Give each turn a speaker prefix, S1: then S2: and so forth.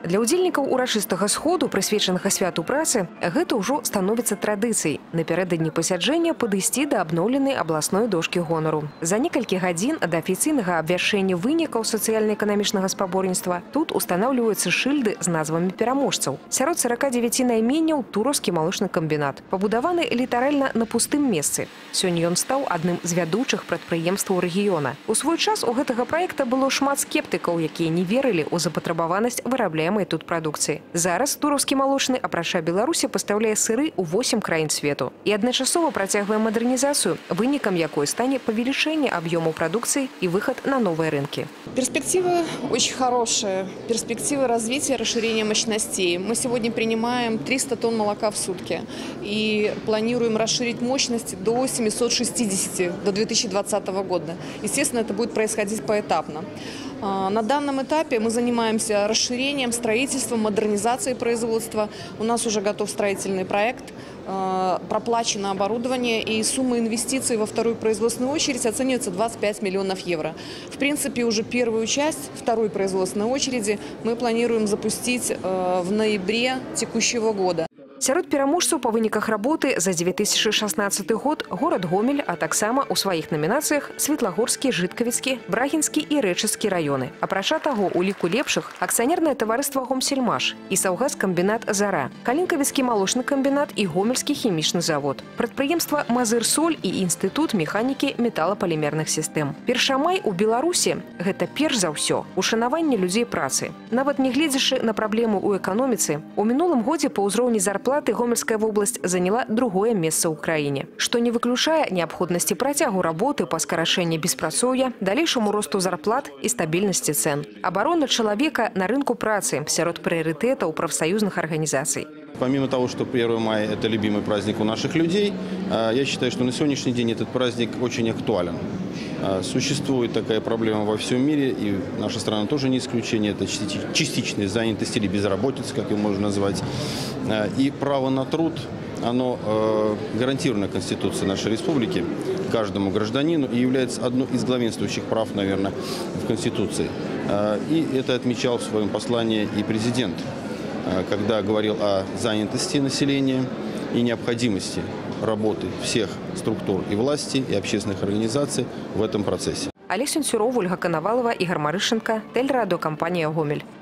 S1: Для ўдзельнікаў урачыстага сходу, прысвечанага святу працы, гэта ўжо становіцца традыцыяй. Напярэдадні пасяджэння падысці да абноўленай абласной дошкі гонару. За некалькі гадзін да афіцыйнага абвяшчэння вынікаў сацыяльна-эканамічнага спаборніцтва тут устанаўліваюцца шыльды з назвамі пераможцаў. Сярод 49 найменняў Тураўскі малочны камбінат, пабудаваны літаральна на пустым месцы. Сёння ён стаў адным з вядучых прадпрыемстваў рэгіёна. У свой час у гэтага праекта было шмат скептыкаў, якія не верылі ў запатрабаванасць вырабляемай тут прадукцыі. Зараз Тураўскі малочны, апрача Беларусі, пастаўляе сыры ў 8 краін свету і адначасова працягвае мадэрнізацыю, вынікам якой стане павелічэнне аб'ёму прадукцыі і выхад на новыя рынкі.
S2: Перспективы очень хорошие. Перспективы развития, расширения мощностей. Мы сегодня принимаем 300 тонн молока в сутки и планируем расширить мощность до 760 до 2020 года. Естественно, это будет происходить поэтапно. На данном этапе мы занимаемся расширением, строительством, модернизацией производства. У нас уже готов строительный проект, проплачено оборудование, и сумма инвестиций во вторую производственную очередь оценивается 25 миллионов евро. В принципе, уже первую часть второй производственной очереди мы планируем запустить в ноябре текущего года.
S1: Сярод пераможцаў па выніках работы за 2016 год горад Гомель, а таксама ў сваіх намінацыях Светлагорскі, Жыткавіцкі, Брагінскі і Рэчыцкі раёны. Апрача таго, у ліку лепшых акцыянернае таварыства Гомсельмаш і Саўгас-камбінат «Зара», Калінкавіцкі малочны камбінат і Гомельскі хімічны завод, прадпрыемства «Мазырсоль» і Інстытут механікі металапалімерных сістэм. Першамай у Беларусі – гэта перш за ўсё ушанаванне людзей працы. Нават не гледзячы на праблему ў эканоміцы, у мінулым годзе па ўзроўні зарплаты Гомельская вобласць заняла другое месца ў краіне, што не выключае неабходнасці працягу работы па скарачэнні беспрацоўя, далейшаму росту зарплат і стабільнасці цэн. Абарона чалавека на рынку працы сярод прыярытэтаў прафсаюзных арганізацый.
S3: Помимо того, что 1 мая – это любимый праздник у наших людей, я считаю, что на сегодняшний день этот праздник очень актуален. Существует такая проблема во всем мире, и наша страна тоже не исключение. Это частичная занятость или безработица, как ее можно назвать. И право на труд, оно гарантировано Конституцией нашей республики каждому гражданину и является одной из главенствующих прав, наверное, в Конституции. И это отмечал в своем послании и президент, когда говорил о занятости населения и необходимости работы всех структур и власти, и общественных организаций в этом процессе.
S1: Олег Сенцюров, Ольга Коновалова, Игорь Марышенко, Телерадиокомпания «Гомель».